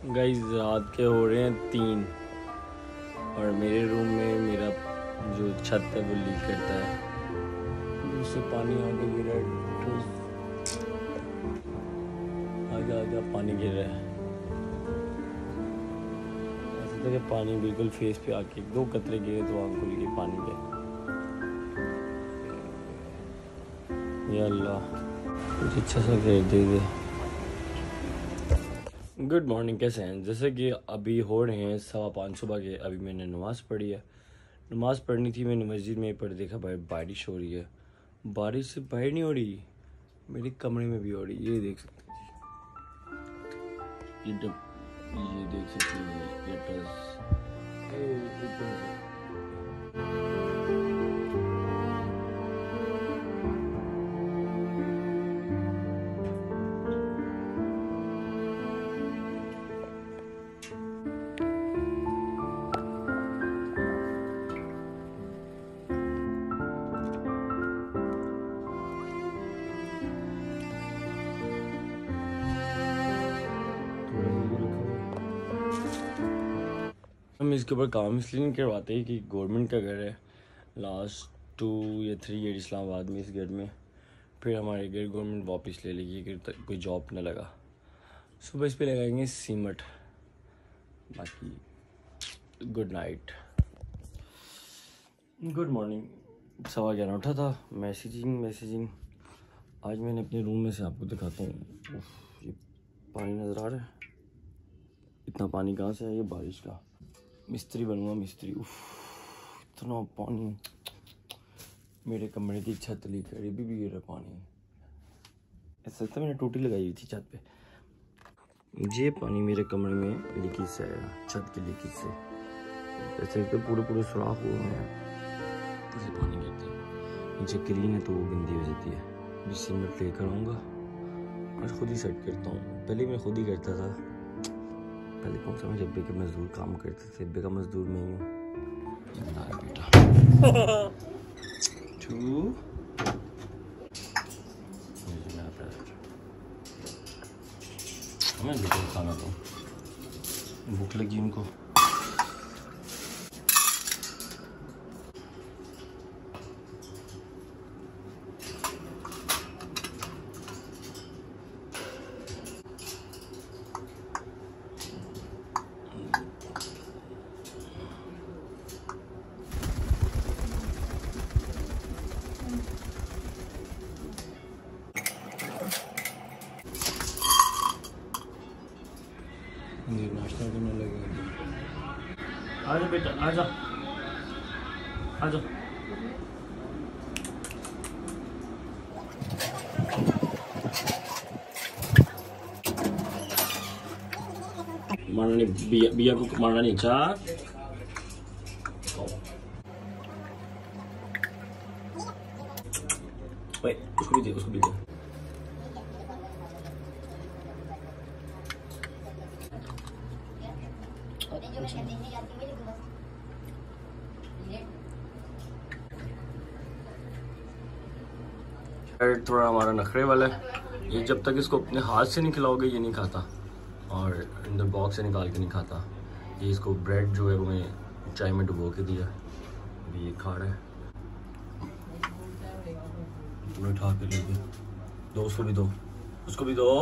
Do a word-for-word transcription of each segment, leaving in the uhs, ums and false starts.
Guys रात के हो रहे हैं तीन और मेरे रूम में मेरा जो छत है वो लीक करता है, उससे पानी आगे गिर रहा है, आगे आगे पानी गिर रहा है। ऐसा था कि पानी बिल्कुल फेस पे आके दो कतरे गिरे तो आँख खुल गई पानी के। या अल्लाह कुछ अच्छा सा कर दे दे। गुड मॉर्निंग, कैसे हैं? जैसे कि अभी हो रहे हैं सवा पाँच सुबह के। अभी मैंने नमाज़ पढ़ी है। नमाज़ पढ़नी थी मैंने मस्जिद में, पर देखा भाई बारिश हो रही है। बारिश से बाहर नहीं हो रही, मेरे कमरे में भी हो रही। ये देख सकते हैं, ये ये देख सकते हैं, ये टस हम इसके ऊपर काम इसलिए नहीं करवाते कि गवर्नमेंट का घर है। लास्ट टू या थ्री ईयर इस्लामाबाद में इस घर में, फिर हमारे घर गवर्नमेंट वापस ले लेगी कि कोई जॉब न लगा। सुबह इस पे लगाएंगे सीमेंट। बाकी गुड नाइट, गुड मॉर्निंग। सवा ग्यारह उठा था, मैसेजिंग मैसेजिंग आज मैंने अपने रूम में से आपको दिखाता हूँ। ये पानी नज़र आ रहा है, इतना पानी कहाँ से है? ये बारिश का। मिस्त्री बनूंगा मिस्त्री। उफ, इतना पानी, मेरे कमरे की छत लीक है, भी भी गिर पानी। ऐसा लगता है मैंने टूटी लगाई हुई थी छत पे। ये पानी मेरे कमरे में लीकेज से आया, छत की लीकेज से। ऐसे तो पूरे पूरे सुराख हुए हैं, ऐसे पानी गिरता है। नीचे क्लीन है तो वो गंदी हो जाती है। जिस सीमेंट लेकर आऊँगा आज खुद ही सेट करता हूँ। पहले मैं खुद ही करता था। पहले कौन सा मैं जब्बे के मजदूर काम करते थे, जब्बे का मजदूर मैं ही हूँ बेटा। टू हमें बेटा खाना दो, भूख लगी उनको। नाश्ता करने लगे। आजा बेटा, आजा आजा। मारना नहीं, बिया, बिया को मारना नहीं। चार उसको भी दे, उसको भी दे। थोड़ा हमारा नखरे वाला है ये, जब तक इसको अपने हाथ से नहीं खिलाओगे ये नहीं खाता, और अंदर बॉक्स से निकाल के नहीं खाता। ये इसको ब्रेड जो है वो मैं चाय में डुबो के दिया, अभी ये खा रहा है। उठा के ले दो, उसको भी दो, उसको भी दो।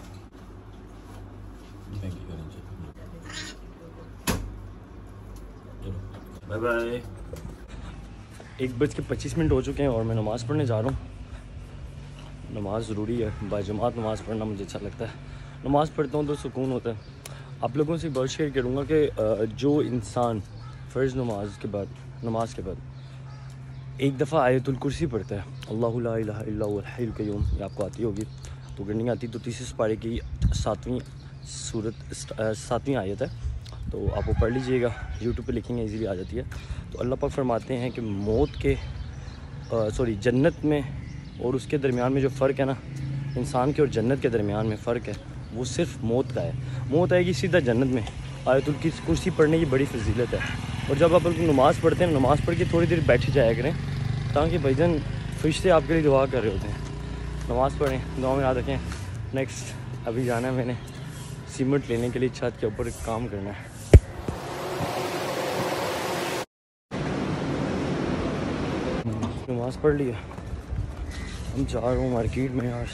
Bye bye. एक बज के पच्चीस मिनट हो चुके हैं और मैं नमाज़ पढ़ने जा रहा हूँ। नमाज ज़रूरी है, बाजमात नमाज़ पढ़ना मुझे अच्छा लगता है। नमाज़ पढ़ता हूँ तो सुकून होता है। आप लोगों से बहुत शेयर करूँगा कि जो इंसान फ़र्ज़ नमाज के बाद नमाज के बाद एक दफ़ा आयतुल कुर्सी पढ़ता है, अल्लाहु ला इलाहा इल्ला हुवल हय्युल क़य्यूम, ये आपको आती होगी तो गिननी आती, तो तीसरे पारे की सातवीं सूरत सातवीं आयत है, तो आप वो पढ़ लीजिएगा। यूट्यूब पे लिखेंगे इजीली आ जाती है। तो अल्लाह पाक फरमाते हैं कि मौत के सॉरी जन्नत में और उसके दरमियान में जो फ़र्क है ना, इंसान के और जन्नत के दरमियान में फ़र्क है, वो सिर्फ मौत का है। मौत आएगी सीधा जन्नत में। आयतुल कुर्सी पढ़ने की बड़ी फजीलत है। और जब आप नमाज़ पढ़ते हैं, नमाज़ पढ़ के थोड़ी देर बैठ जाया करें, ताकि भाईजान फरिश्ते आपके लिए दुआ कर रहे होते हैं। नमाज़ पढ़ें, दुआ में याद रखें। नेक्स्ट अभी जाना है मैंने सीमेंट लेने के लिए छत के ऊपर काम करना है। नमाज पढ़ लिया, हम जा रहे हूँ मार्केट में यार।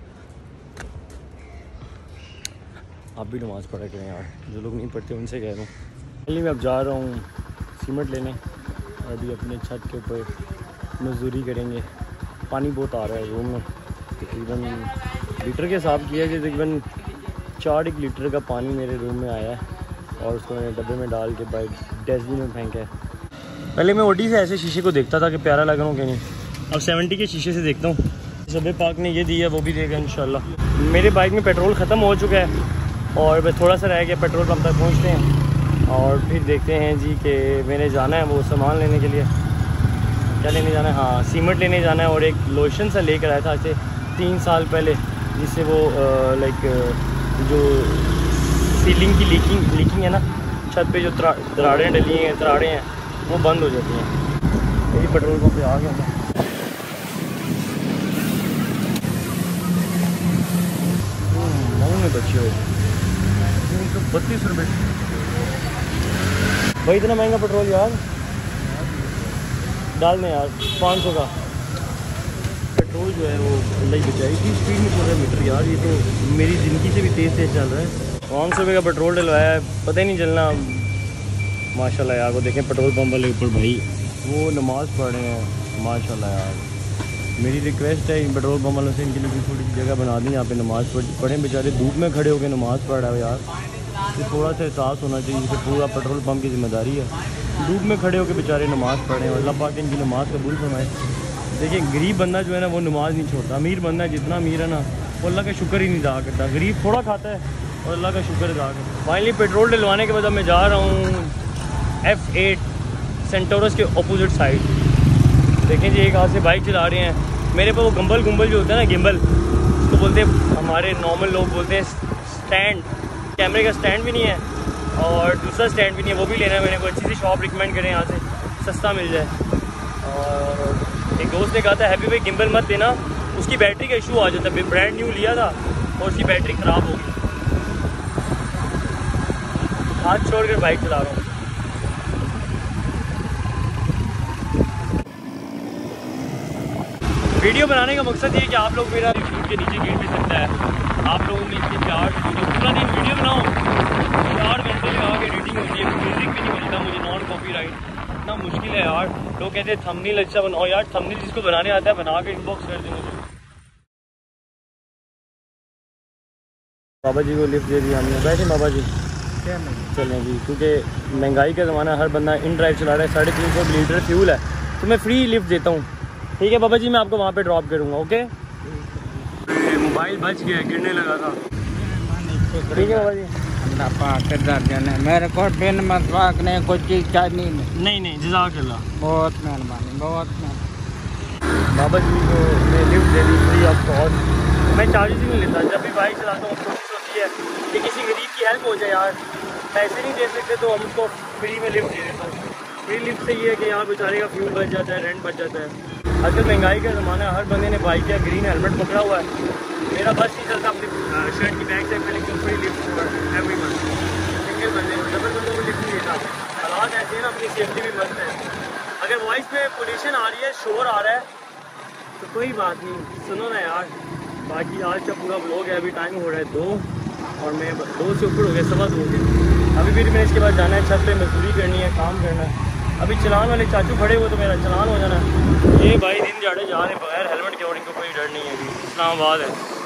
आप भी नमाज़ पढ़ा करें यार, जो लोग नहीं पढ़ते उनसे कह रहा हूँ। पहले मैं अब जा रहा हूँ सीमेंट लेने, अभी अपने छत के ऊपर मजदूरी करेंगे। पानी बहुत आ रहा है रूम में, तकरीबन लीटर के हिसाब किया कि तकरीबन चार एक लीटर का पानी मेरे रूम में आया है और उसको मैंने डब्बे में डाल के बाइक डस्टबिन में फेंका है। पहले मैं ओडी से ऐसे शीशे को देखता था कि प्यारा लग रहा हूँ कि नहीं, अब सेवेंटी के शीशे से देखता हूँ। सबे पाक ने ये दिया, वो भी देगा इंशाल्लाह। मेरे बाइक में पेट्रोल ख़त्म हो चुका है और मैं थोड़ा सा रह गया, पेट्रोल पंप तक पहुँचते हैं और फिर देखते हैं जी कि मैंने जाना है वो सामान लेने के लिए। क्या लेने जाना है? हाँ, सीमेंट लेने जाना है और एक लोशन सा लेकर आया था आज से तीन साल पहले, जिससे वो लाइक जो सीलिंग की लीकिंग लीकिंग है ना, छत पे जो दरारें डली हैं, दरारें हैं, वो बंद हो जाती हैं। यही पेट्रोल पंप पे आ गया था। मऊ में बच्चे हो बत्तीस रुपये भाई, इतना महंगा पेट्रोल यार। डाल दें यार पाँच सौ का पेट्रोल जो है वो अल्लाह ही बचाई। इतनी स्पीड में चल रहा है मीटर यार, ये तो मेरी ज़िंदगी से भी तेज़ तेज़ चल रहा है। पाँच सौ रुपये का पेट्रोल डलवाया है, पता ही नहीं चलना। माशाल्लाह यार, वो देखें पेट्रोल पंप वाले ऊपर भाई वो नमाज़ पढ़ रहे हैं। माशाल्लाह यार, मेरी रिक्वेस्ट है इन पेट्रोल पंप वालों से, इनके लिए थोड़ी सी जगह बना दी यहाँ पे नमाज़ पढ़ें। बेचारे धूप में खड़े होकर नमाज़ पढ़ रहे हो यार, ये थोड़ा सा एहसास होना चाहिए कि पूरा पेट्रोल पंप की जिम्मेदारी है। धूप में खड़े होकर बेचारे नमाज़ पढ़ें और अल्लाह पाक इनकी नमाज़ कबूल फरमाए। देखिए गरीब बंदा जो है ना वो नमाज़ नहीं छोड़ता, अमीर बंदा जितना अमीर है ना वो अल्लाह का शुक्र ही नहीं अदा करता। गरीब थोड़ा खाता है और अल्लाह का शुक्र अदा करता है। फाइनली पेट्रोल डलवाने के बाद अब मैं जा रहा हूँ एफ एट सेंटोरस के अपोजिट साइड। देखें जी, एक हाथ से बाइक चला रहे हैं। मेरे पास वो गंबल गुंबल जो होता है ना, गिम्बल उसको बोलते हैं, हमारे नॉर्मल लोग बोलते हैं स्टैंड। कैमरे का स्टैंड भी नहीं है और दूसरा स्टैंड भी नहीं है, वो भी लेना है। मैंने कोई अच्छी सी शॉप रिकमेंड करें यहाँ से सस्ता मिल जाए। और एक दोस्त ने कहा था हैप्पी भाई गिम्बल मत देना, उसकी बैटरी का इशू आ जाता है। ब्रांड न्यू लिया था और उसकी बैटरी ख़राब हो गई। हाथ छोड़ कर बाइक चला रहा हूँ। वीडियो बनाने का मकसद ये है कि आप लोग मेरा यूट्यूब के नीचे गिर भी सकता है। आप लोगों में इसके चार पूरा दिन वीडियो बनाओ, चार घंटे लगा के एडिटिंग होती है, म्यूज़िक भी नहीं बनता मुझे, नॉन कॉपीराइट। इतना मुश्किल है यार। लोग कहते हैं थंबनेल अच्छा बनाओ, यार थंबनेल जिसको बनाने आता है बना के इनबॉक्स कर दें मुझे। बाबा जी को लिफ्ट दे दिया हमने, बैठे बाबा जी चलें जी, क्योंकि महंगाई का ज़माना, हर बंदा इन ड्राइव चला रहा है। साढ़े तीन सौ लीटर फ्यूल है तो मैं फ्री लिफ्ट देता हूँ। ठीक है बाबा जी, मैं आपको वहाँ पे ड्रॉप करूँगा। ओके, मोबाइल बच गया, गिरने लगा था। ठीक है बाबा जी, अल्लाह पाक कर देना। मेरे को बिन मसवाक ने कुछ चीज़ चाहिए नहीं। नहीं नहीं जज़ाकल्लाह, बहुत मेहरबानी, बहुत मेहरबानी। बाबा जी को मैं लिफ्ट दे दी फ्री ऑफ कॉस्ट। मैं चार्जेस ही नहीं लेता, जब भी बाइक चलाता हूँ कोशिश होती है कि किसी गरीब की हेल्प हो जाए यार। पैसे नहीं दे सकते तो हम उसको फ्री में लिफ्ट दे देता हूँ। फ्री लिफ्ट से ये है कि यहाँ बेचारे का फ्यूल बच जाता है, रेंट बच जाता है। आजकल महंगाई का ज़माना है, हर बंदे ने बाइक या ग्रीन हेलमेट पकड़ा हुआ है। मेरा बस नहीं चलता अपनी शर्ट की बैग से पहले क्यों free lift every month. Single बंदे डबल बंदों को लिफ्ट नहीं देता। हालात ऐसे हैं ना, अपनी सेफ्टी भी मस्त है। अगर वॉइस पे पोल्यूशन आ रही है, शोर आ रहा है तो कोई बात नहीं, सुनो ना यार। बाकी आज का पूरा व्लॉग है। अभी टाइम हो रहा है दो और मैं दो से ऊपर हो गया, सवा दो हो गया। अभी फिर मैं इसके बाद जाना है छत पे, मजदूरी करनी है, काम करना है। अभी चलान वाले चाचू खड़े हुए तो मेरा चलान हो जाना है। ये भाई दिन झाड़े जा रहे बगैर हेलमेट के और इनको कोई डर नहीं है। अभी इस्लामाबाद है।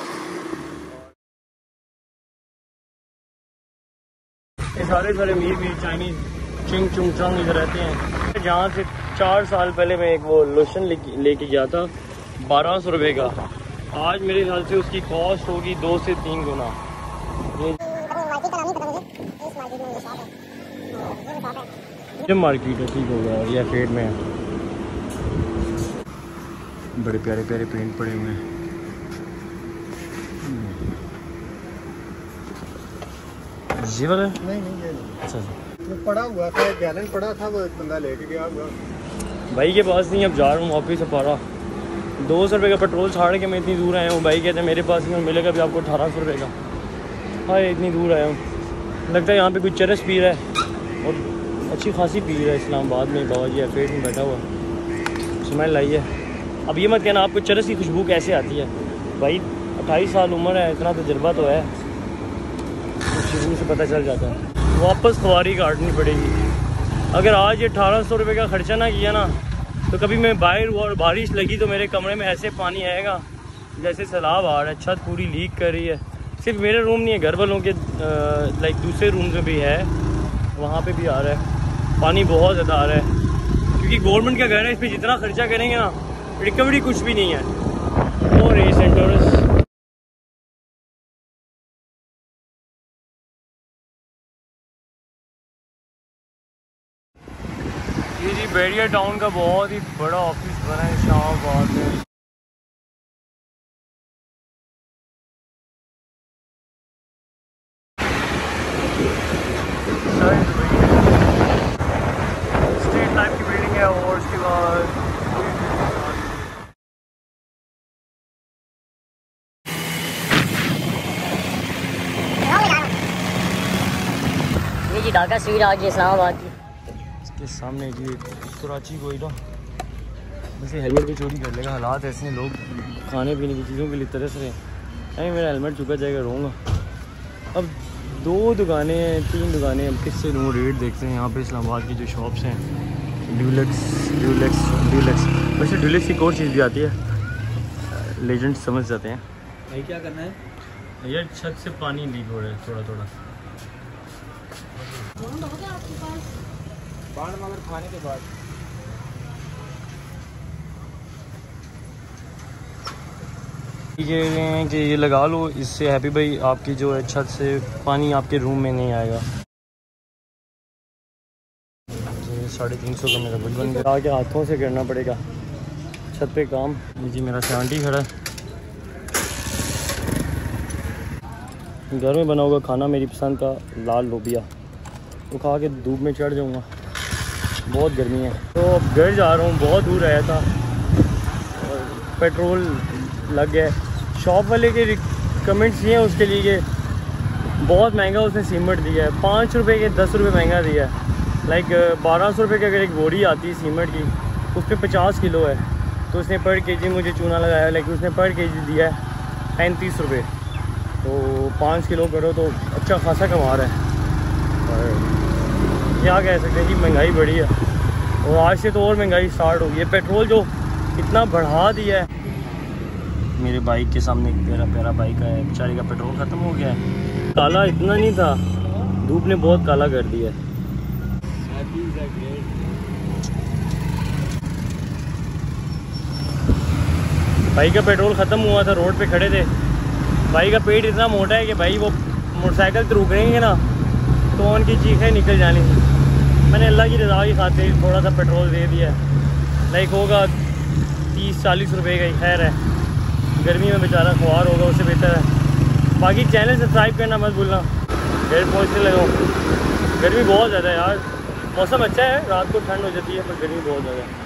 ये सारे सारे मीर मीर चाइनीज चिंग चुंग चंग इधर रहते हैं। जहाँ से चार साल पहले मैं एक वो लोशन लेके गया था बारह सौ रुपये का, आज मेरे ख्याल से उसकी कॉस्ट होगी दो से तीन गुना। ये मार्केट है, ठीक हो गया। ये फेड में है, बड़े प्यारे प्यारे पेंट पड़े हुए हैं। ये वाला नहीं नहीं ये नहीं। अच्छा अच्छा, वो पड़ा हुआ था, गैलन पड़ा था, वो एक बंदा लेके गया हुआ भाई के पास नहीं। अब जा रहा हूँ वापस से पारा, दो सौ रुपये का पेट्रोल छाड़ के मैं इतनी दूर आया हूँ। भाई कहते हैं मेरे पास नहीं मिलेगा भी आपको अठारह सौ रुपये का। हाँ इतनी दूर आया हूँ, लगता है यहाँ पे कोई चरस पी रहा है और अच्छी खासी पी रहा है। इस्लामाबाद में बाबा जी एफेट में बैठा हुआ, स्मेल आई है। अब ये मत कहना आपको चरस की खुशबू कैसे आती है, भाई अट्ठाईस साल उम्र है, इतना तजर्बा तो है, खुशबू से पता चल जाता है। वापस सवारी काटनी पड़ेगी। अगर आज ये अठारह सौ रुपये का ख़र्चा ना किया ना, तो कभी मैं बाहर हुआ और बारिश लगी तो मेरे कमरे में ऐसे पानी आएगा जैसे सैलाब आ रहा है। छत पूरी लीक कर रही है। सिर्फ मेरे रूम नहीं है, घर वालों के लाइक दूसरे रूम में भी है, वहाँ पे भी आ रहा है पानी, बहुत ज़्यादा आ रहा है। क्योंकि गवर्नमेंट का घर है, इस पर जितना खर्चा करेंगे ना रिकवरी कुछ भी नहीं है। और रेस एंड टूरिस्ट ये जी बैरियर टाउन का बहुत ही बड़ा ऑफिस बना है इस्लामाबाद में। स्टेट टाइप की बिल्डिंग है और उसके बाद ये जी ढाका स्वीट आ गई इस्लामाबाद की। के सामने जी कराची कोयटा, वैसे हेलमेट भी चोरी कर लेगा। हालात ऐसे हैं, लोग खाने पीने की चीज़ों के लिए तरस रहे हैं। नहीं मेरा हेलमेट चुका जाएगा, रहूँगा। अब दो दुकानें हैं, तीन दुकानें, अब किससे लूँ? रेट देखते हैं यहाँ पे इस्लामाबाद की जो शॉप्स हैं। ड्यूलेक्स ड्यूलेक्स ड्यूलेक्स वैसे ड्यूलेक्स की एक और चीज़ भी आती है, लेजेंड समझ जाते हैं। भाई क्या करना है यार छत से पानी लीक हो रहा है थोड़ा थोड़ा। बाढ़ मगर खाने के बाद ये कह रहे हैं कि ये लगा लो, इससे हैप्पी भाई आपकी जो है छत से पानी आपके रूम में नहीं आएगा। साढ़े तीन सौ का मेरा बिल बन गया। आके हाथों से करना पड़ेगा छत पे काम। ये जी मेरा आंटी खड़ा है। घर में बना हुआ खाना मेरी पसंद का लाल लोबिया, वो खा के धूप में चढ़ जाऊँगा, बहुत गर्मी है। तो अब घर जा रहा हूँ, बहुत दूर आया था और पेट्रोल लग गया। शॉप वाले के कमेंट्स ये हैं उसके लिए कि बहुत महंगा उसने सीमेंट दिया है, पाँच रुपये के दस रुपये महंगा दिया है। लाइक बारह सौ रुपये की अगर एक बोरी आती है सीमेंट की, उस पर पचास किलो है, तो उसने पर केजी मुझे चूना लगाया, लेकिन उसने पर केजी दिया है पैंतीस रुपये। तो पाँच किलो करो तो अच्छा खासा कमा रहा है। और क्या कह सकते हैं कि महंगाई बढ़ी है, और आज से तो और महंगाई स्टार्ट होगी है। पेट्रोल जो इतना बढ़ा दिया है। मेरे बाइक के सामने एक प्यारा प्यारा बाइक है, बेचारे का पेट्रोल ख़त्म हो गया है। काला इतना नहीं था, धूप ने बहुत काला कर दिया है। भाई का पेट्रोल ख़त्म हुआ था, रोड पे खड़े थे। भाई का पेट इतना मोटा है कि भाई वो मोटरसाइकिल तो रुकेंगे ना तो उनकी चीखें निकल जानी थी। मैंने अल्लाह की रज़ा की खातिर थोड़ा सा पेट्रोल दे दिया, लाइक होगा तीस चालीस रुपए का ही, खैर है। गर्मी में बेचारा खुआर होगा, उससे बेहतर है। बाकी चैनल सब्सक्राइब करना मत भूलना। घर पहुँचने लगा हूँ, गर्मी बहुत ज़्यादा है यार। मौसम अच्छा है, रात को ठंड हो जाती है, पर गर्मी बहुत ज़्यादा है।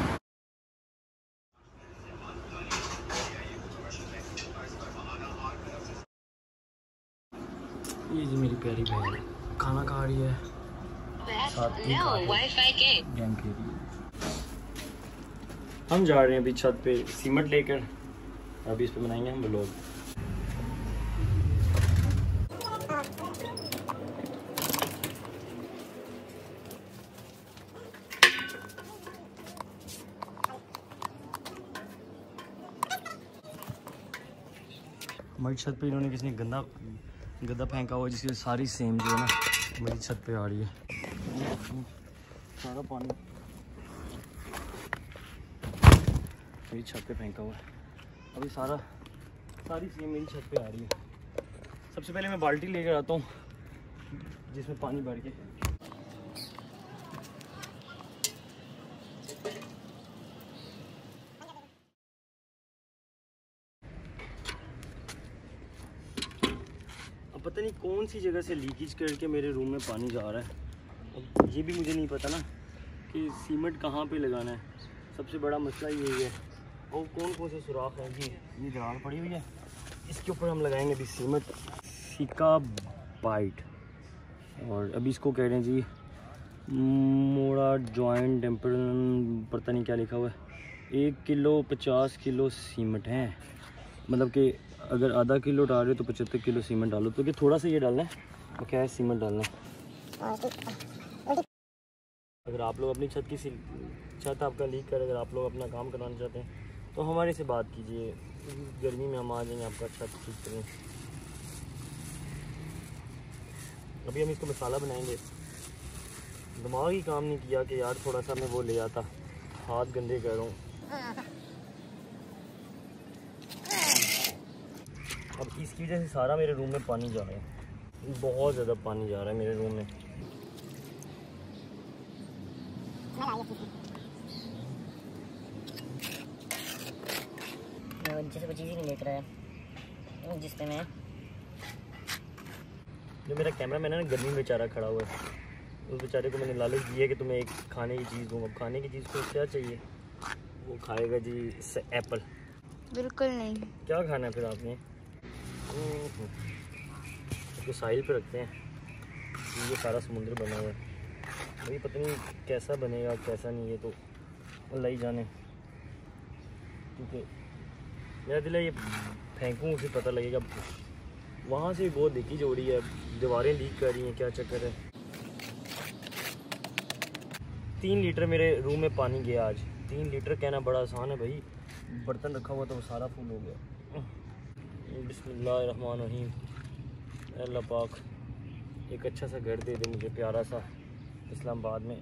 ये जी मेरी प्यारी बहन खाना खा रही है, साथ ही गेम खेल रही है। हम जा रहे हैं अभी छत पे सीमेंट लेकर, अभी इस पे बनाएंगे हम व्लॉग। हमारी छत पे इन्होंने किसी ने गंदा गद्दा फेंका हुआ, जिसकी सारी सेम जो है ना मेरी छत पे आ रही है। सारा पानी मेरी छत पे फेंका हुआ है, अभी सारा सारी सेम मेरी छत पे आ रही है। सबसे पहले मैं बाल्टी लेकर आता हूँ जिसमें पानी भर के। अब पता नहीं कौन सी जगह से लीकेज करके मेरे रूम में पानी जा रहा है। अब ये भी मुझे नहीं पता ना कि सीमेंट कहाँ पे लगाना है, सबसे बड़ा मसला यही है। और कौन कौन से सुराख है जी, ये दरार पड़ी हुई है, इसके ऊपर हम लगाएंगे अभी सीमेंट। सिक्का बाइट। और अभी इसको कह रहे हैं जी मोड़ा जॉइंट टेम्परल, पता नहीं क्या लिखा हुआ है। एक किलो पचास किलो सीमेंट है, मतलब कि अगर आधा किलो डाल रहे हो तो पचहत्तर किलो सीमेंट डालो। तो कि थोड़ा सा ये डालना है और क्या है सीमेंट डालना है। अगर आप लोग अपनी छत की छत आपका लीक कर, अगर आप लोग अपना काम कराना चाहते हैं तो हमारे से बात कीजिए, गर्मी में हम आ जाएंगे आपका छत ठीक करें। अभी हम इसको मसाला बनाएंगे। दिमाग ही काम नहीं किया कि यार थोड़ा सा मैं वो ले आता, हाथ गंदे कर रहा हूँ। अब इसकी वजह से सारा मेरे रूम में पानी जा रहा है, बहुत ज़्यादा पानी जा रहा है मेरे रूम में। जैसे कोई चीज़ ही नहीं लेट रहा है, जिससे मैं जो मेरा कैमरा मैन है ना गर्मी में बेचारा खड़ा हुआ है, उस बेचारे को मैंने लालच दिया कि तुम्हें एक खाने की चीज़ दूँगा। खाने की चीज़ को क्या चाहिए, वो खाएगा जी एप्पल। बिल्कुल नहीं। क्या खाना है फिर आपने? इसको साहिल पे रखते हैं, ये सारा समुद्र बना हुआ है। अभी पता नहीं कैसा बनेगा कैसा नहीं, ये तो अल्लाह ही जाने। क्योंकि मेरा दिल है ये फेंकूँ उसे पता लगेगा। वहाँ से बहुत देखी जोड़ी है, दीवारें लीक कर रही हैं, क्या चक्कर है। तीन लीटर मेरे रूम में पानी गया आज। तीन लीटर कहना बड़ा आसान है भाई, बर्तन रखा हुआ तो वो सारा फुल हो गया। बिस्मिल्लाहिर्रहमानिर्रहीम। अल्लाह पाक एक अच्छा सा घर दे दे मुझे, प्यारा सा इस्लामाबाद में।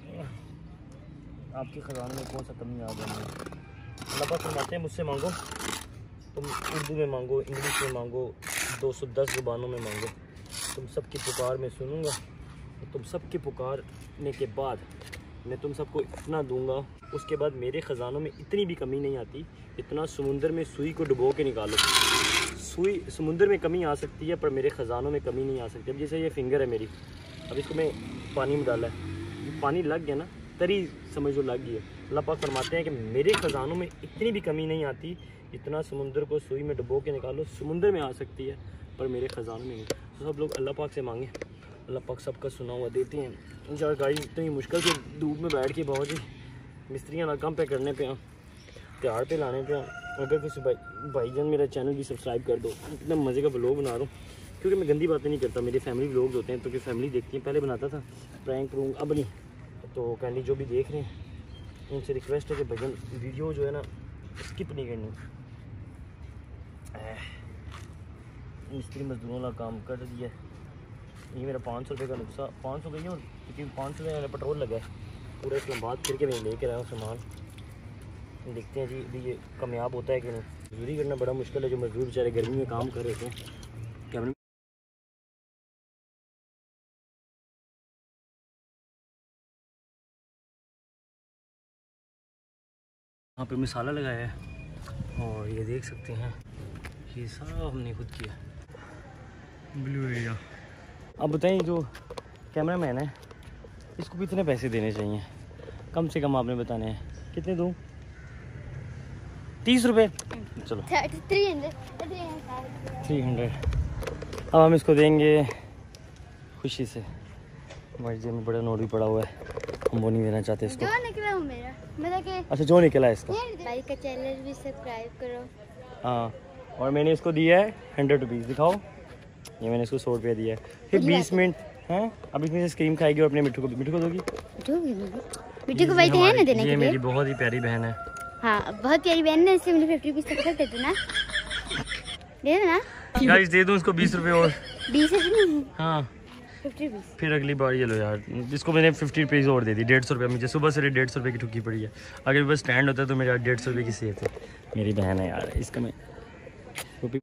आपके ख़जाने में कौन सा कमी आ गई? अल्लाह पाक फरमाते हैं मुझसे मांगो, तुम उर्दू में मांगो, इंग्लिश में मांगो, दो सौ दस ज़ुबानों में मांगो, तुम सबकी पुकार मैं सुनूंगा। तुम सबके पुकारने के बाद मैं तुम सबको इतना दूंगा, उसके बाद मेरे ख़जानों में इतनी भी कमी नहीं आती इतना समुंदर में सुई को डुबो के निकालो। सुई समुंदर में कमी आ सकती है पर मेरे ख़जानों में कमी नहीं आ सकती। अब जैसे ये फिंगर है मेरी, अब इसको मैं पानी में डाला है, पानी लग गया ना, तरी समझ लो लग गई है। अल्लाह पाक फरमाते हैं कि मेरे ख़जानों में इतनी भी कमी नहीं आती इतना समुंदर को सुई में डुबो के निकालो। समुंदर में आ सकती है पर मेरे ख़जानों में नहीं। तो सब लोग अल्लाह पाक से मांगे, अल्लाह पाक सबका सुना हुआ देते हैं। यार गाड़ी इतनी मुश्किल से धूप में बैठ के बहुत ही मिस्त्रियाँ ना काम पे करने पे, त्योहार पे लाने पे। अगर किसी भाई भाईजान मेरा चैनल भी सब्सक्राइब कर दो। इतना मज़े का व्लॉग बना रहा हूँ क्योंकि मैं गंदी बातें नहीं करता। मेरे फैमिली व्लॉग्स होते हैं तो कि फैमिली देखती है, पहले बनाता था प्रैंक व्रूंग, अब नहीं। तो कैंडी जो भी देख रहे हैं उनसे रिक्वेस्ट है कि भजन वीडियो जो है ना स्किप नहीं करनी। मिस्त्री मजदूरों का काम कर दिया। ये मेरा पाँच सौ रुपये का नुकसान, पाँच सौ गई है और क्योंकि पाँच सौ रुपये पेट्रोल लगा है। पूरा इस्लामाबाद फिर के मैं लेकर आया हूँ सामान। देखते हैं जी अभी ये कामयाब होता है कि नहीं। मजदूरी करना बड़ा मुश्किल है, जो मजदूर बेचारे गर्मी में काम कर रहे थे। कैमरे यहाँ पे मसाला लगाया है और ये देख सकते हैं ये सारा हमने खुद किया। Blue Area. अब बताइए जो कैमरा मैन है इसको कितने पैसे देने चाहिए? कम से कम आपने बताने हैं। कितने दूँ? तीस रुपये। चलो थ्री हंड्रेड थ्री हंड्रेड अब हम इसको देंगे खुशी से। हमारी जेब में बड़ा नोट भी पड़ा हुआ है, हम वो नहीं देना चाहते इसको। जो निकला हूँ मेरा मतलब कि अच्छा जो निकला है इसका। भाई का चैनल भी सब्सक्राइब करो। हाँ और मैंने इसको दिया है हंड्रेड रुपीज़। दिखाओ, ये मैंने इसको सौ रुपया दिया है। फिर बीस मिनट हैं, अब इसमें से क्रीम खाएगी और अपने मिट्टू को मिट्टू को दोगी। मिट्टू को भाई तो है ना देने के लिए। ये मेरी बहुत ही प्यारी बहन है। हाँ बहुत प्यारी बहन है, इसलिए मुझे फिफ्टी रुपीज़ तक कर देते ना, दे देना। गाइस दे दूँ इसको बीस रुपये और। बीस रुपये हाँ फिफ्टी रुपीज़। फिर अगली बार ये लो यार, इसको मैंने फिफ्टी रुपीज़ और दे दी। डेढ़ सौ रुपये मुझे सुबह से डेढ़ सौ रुपये की ठुकी पड़ी है। अगर बस स्टैंड होता है तो मेरे डेढ़ सौ रुपये की सेहत है। मेरी बहन है यार, इसका मैं